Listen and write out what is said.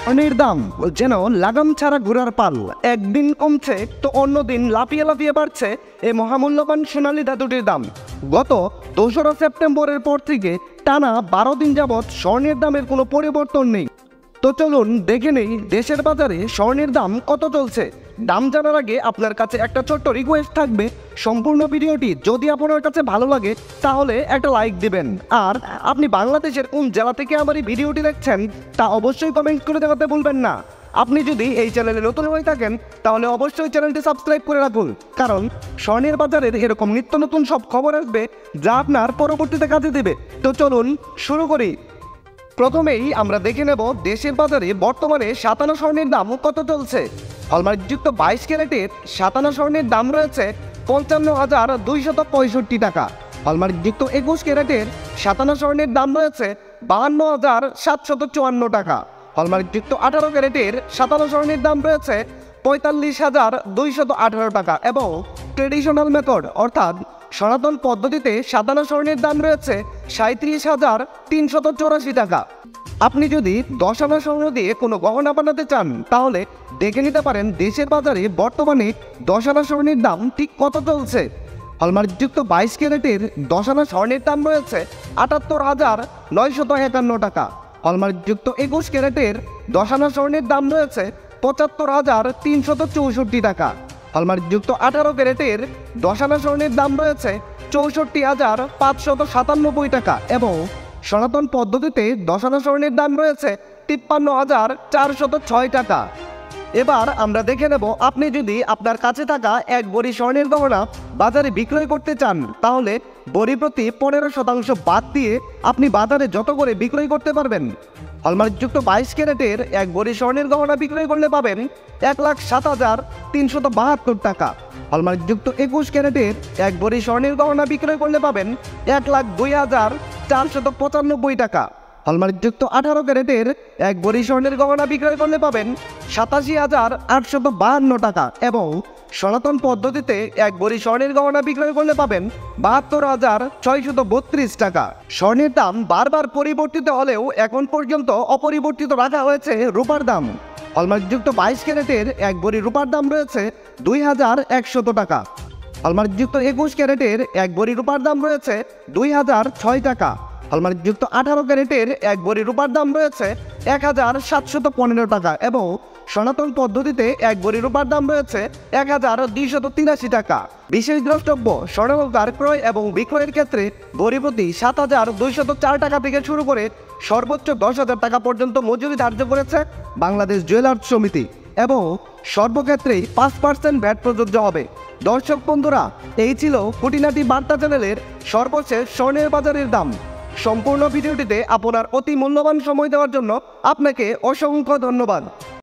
স্বর্ণের দাম যেন লাগাম ছাড়া ঘোড়ার পাল, একদিন কমছে তো অন্যদিন লাফিয়ে লাফিয়ে বাড়ছে এই মহামূল্যবান সোনালী ধাতুটির দাম। গত 2রা সেপ্টেম্বরের পর থেকে টানা 12 দিন যাবৎ স্বর্ণের দামের কোনো পরিবর্তন নেই। তো চলুন দেখে নেই দেশের বাজারে স্বর্ণের দাম কত চলছে। দাম জানার আগে আপনার কাছে একটা ছোট্ট রিকোয়েস্ট থাকবে, সম্পূর্ণ ভিডিওটি যদি আপনার কাছে ভালো লাগে তাহলে একটা লাইক দিবেন। আর আপনি বাংলাদেশের কোন জেলা থেকে আমার এই ভিডিওটি দেখছেন তা অবশ্যই কমেন্ট করে দেখাতে ভুলবেন না। আপনি যদি এই চ্যানেলে নতুন হয়ে থাকেন তাহলে অবশ্যই চ্যানেলটি সাবস্ক্রাইব করে রাখুন, কারণ স্বর্ণের বাজারের এরকম নিত্য নতুন সব খবর আসবে যা আপনার পরবর্তীতে কাজে দেবে। তো চলুন শুরু করি। প্রথমেই আমরা দেখে নেব দেশের বাজারে বর্তমানে 57 স্বর্ণের দাম কত চলছে। হলমার্কযুক্ত 22 ক্যারেটের 57 স্বর্ণের দাম রয়েছে 55,265 টাকা। হলমার্কযুক্ত 21 ক্যারেটের 57 স্বর্ণের দাম রয়েছে 52,754 টাকা। হলমার্কযুক্ত 18 ক্যারেটের 57 স্বর্ণের দাম রয়েছে 45,218 টাকা এবং ট্রেডিশনাল মেথড অর্থাৎ সনাতন পদ্ধতিতে 57 স্বর্ণের দাম রয়েছে 37,384 টাকা। আপনি যদি 10 আনা স্বর্ণ দিয়ে কোনো গহনা বানাতে চান তাহলে দেখে নিতে পারেন দেশের বাজারে বর্তমানে 10 আনা স্বর্ণের দাম ঠিক কত চলছে। হলমার্কযুক্ত 22 ক্যারেটের 10 আনা স্বর্ণের দাম রয়েছে 78,951 টাকা। হলমার্কযুক্ত 21 ক্যারেটের 10 আনা স্বর্ণের দাম রয়েছে 75,364 টাকা। হলমার্কযুক্ত 18 ক্যারেটের 10 আনা স্বর্ণের দাম রয়েছে 64,597 টাকা এবং সনাতন পদ্ধতিতে 10 আনা স্বর্ণের দাম রয়েছে 53,406 টাকা। এবার আমরা দেখে নেব, আপনি যদি আপনার কাছে থাকা এক ভরি স্বর্ণের গহনা বাজারে বিক্রয় করতে চান তাহলে ভরি প্রতি 15% বাদ দিয়ে আপনি বাজারে যত করে বিক্রয় করতে পারবেন। হলমার্কযুক্ত 22 ক্যারেটের এক ভরি স্বর্ণের গহনা বিক্রয় করলে পাবেন 1,07,372 টাকা। হলমার্কযুক্ত 21 ক্যারেটের এক ভরি স্বর্ণের গহনা বিক্রয় করলে পাবেন 1,02,495 টাকা। হলমার্কযুক্ত 18 ক্যারেটের এক ভরি স্বর্ণের গহনা বিক্রয় করলে পাবেন 87,852 টাকা এবং সনাতন পদ্ধতিতে এক ভরি স্বর্ণের গহনা বিক্রয় করলে পাবেন 72,632 টাকা। স্বর্ণের দাম বারবার পরিবর্তিত হলেও এখন পর্যন্ত অপরিবর্তিত রাখা হয়েছে রূপার দাম। হলমার্কযুক্ত 22 ক্যারেটের এক ভরি রূপার দাম রয়েছে 2,100 টাকা। হলমার্কযুক্ত 21 ক্যারেটের এক ভরি রূপার দাম রয়েছে 2,006 টাকা। হলমার্কযুক্ত 18 ক্যারেটের এক ভরি রূপার দাম রয়েছে 1,715 টাকা এবং সনাতন পদ্ধতিতে এক ভরি রূপার দাম রয়েছে 1,283 টাকা। বিশেষ দ্রষ্টব্য, স্বর্ণালংকার ক্রয় এবং বিক্রয়ের ক্ষেত্রে ভরি প্রতি 7,204 টাকা থেকে শুরু করে সর্বোচ্চ 10,000 টাকা পর্যন্ত মজুরি ধার্য করেছে বাংলাদেশ জুয়েলার্স সমিতি এবং সর্বক্ষেত্রেই 5% ভ্যাট প্রযোজ্য হবে। দর্শক বন্ধুরা, এই ছিল খুঁটিনাটি বার্তা চ্যানেলের সর্বশেষ স্বর্ণের বাজারের দাম। সম্পূর্ণ ভিডিওটিতে আপনার অতি মূল্যবান সময় দেওয়ার জন্য আপনাকে অসংখ্য ধন্যবাদ।